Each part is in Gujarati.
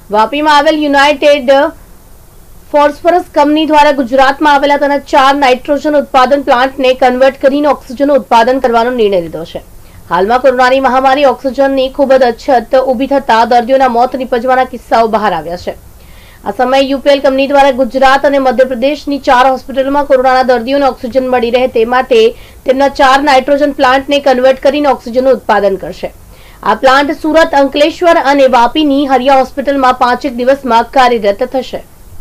વાપીમાં આવેલ યુનાઇટેડ ફોસ્ફરસ કંપની દ્વારા ગુજરાતમાં આવેલા તેના 4 નાઇટ્રોજન ઉત્પાદન પ્લાન્ટને કન્વર્ટ કરીને ઓક્સિજનનું ઉત્પાદન કરવાનો નિર્ણય લીધો છે। હાલમાં કોરોનાની મહામારી ઓક્સિજનની ખૂબ જ અછત ઊભી થતા દર્દીઓના મોત નિપજવાના કિસ્સાઓ બહાર આવ્યા છે। આ સમયે યુપીએલ કંપની દ્વારા ગુજરાત અને મધ્યપ્રદેશની 4 હોસ્પિટલમાં કોરોનાના દર્દીઓને ઓક્સિજન મળી રહે તે માટે તેમના 4 નાઇટ્રોજન પ્લાન્ટને કન્વર્ટ કરીને ઓક્સિજનનું ઉત્પાદન કરશે। આ પ્લાન્ટ સુરત, અંકલેશ્વર અને વાપીની હરિયા હોસ્પિટલમાં 5 દિવસમાં કાર્યરત થશે।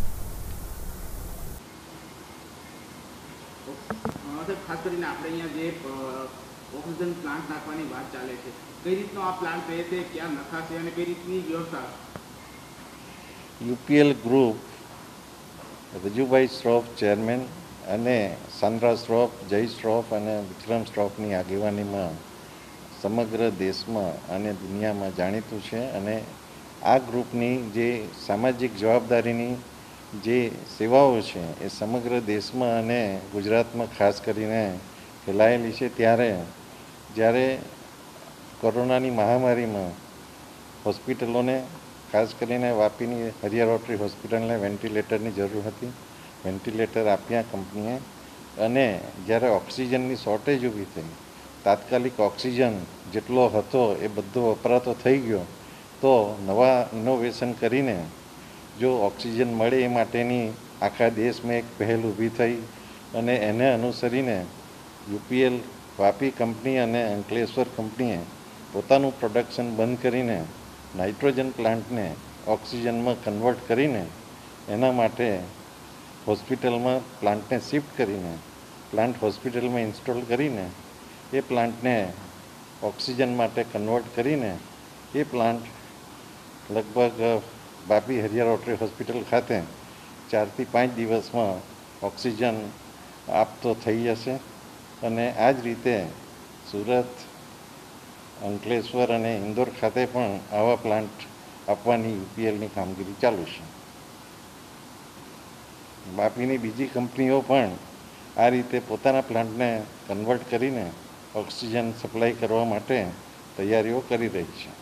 ખાસ કરીને આપણે અહીંયા જે ઓક્સિજન પ્લાન્ટ નાખવાની વાત ચાલે છે, કઈ રીતનો આ પ્લાન્ટ રહેશે, ક્યાં નખાશે અને કઈ રીતની વ્યવસ્થા? યુપીએલ ગ્રુપ રજુભાઈ શ્રોફ ચેરમેન અને સાંદ્રા શ્રોફ, જય શ્રોફ અને વિક્રમ શ્રોફની આગેવાનીમાં સમગ્ર દેશમાં અને દુનિયામાં જાણીતું છે અને આ ગ્રુપની જે સામાજિક જવાબદારીની જે સેવાઓ છે એ સમગ્ર દેશમાં અને ગુજરાતમાં ખાસ કરીને ફેલાયેલી છે। જ્યારે કોરોનાની મહામારીમાં હોસ્પિટલોને ખાસ કરીને વાપીની હરિયા રોટરી હોસ્પિટલને વેન્ટિલેટરની જરૂર હતી, વેન્ટિલેટર આપ્યા કંપનીએ અને જ્યારે ઓક્સિજનની શોર્ટેજ ઊભી થઈ, તાત્કાલિક ઓક્સિજન જેટલો હતો એ બધો વપરાતો થઈ ગયો, તો નવા ઇનોવેશન કરીને જો ઓક્સિજન મળે એ માટેની આખા દેશમાં એક પહેલ ઊભી થઈ અને એને અનુસરીને યુપીએલ વાપી કંપની અને અંકલેશ્વર કંપનીએ પોતાનું પ્રોડક્શન બંધ કરીને નાઇટ્રોજન પ્લાન્ટને ઓક્સિજનમાં કન્વર્ટ કરીને એના માટે હોસ્પિટલમાં પ્લાન્ટને શિફ્ટ કરીને પ્લાન્ટ હોસ્પિટલમાં ઇન્સ્ટોલ કરીને એ પ્લાન્ટને ઓક્સિજન માટે કન્વર્ટ કરીને એ પ્લાન્ટ લગભગ વાપી હરિયા રોટરી હોસ્પિટલ ખાતે 4 થી 5 દિવસમાં ઓક્સિજન આપતો થઈ જશે અને આ જ રીતે સુરત, અંકલેશ્વર અને ઇન્દોર ખાતે પણ આવા પ્લાન્ટ આપવાની યુપીએલની કામગીરી ચાલુ છે। વાપીની બીજી કંપનીઓ પણ આ રીતે પોતાના પ્લાન્ટને કન્વર્ટ કરીને ઓક્સિજન સપ્લાય કરવા માટે તૈયારીઓ કરી રહી છે।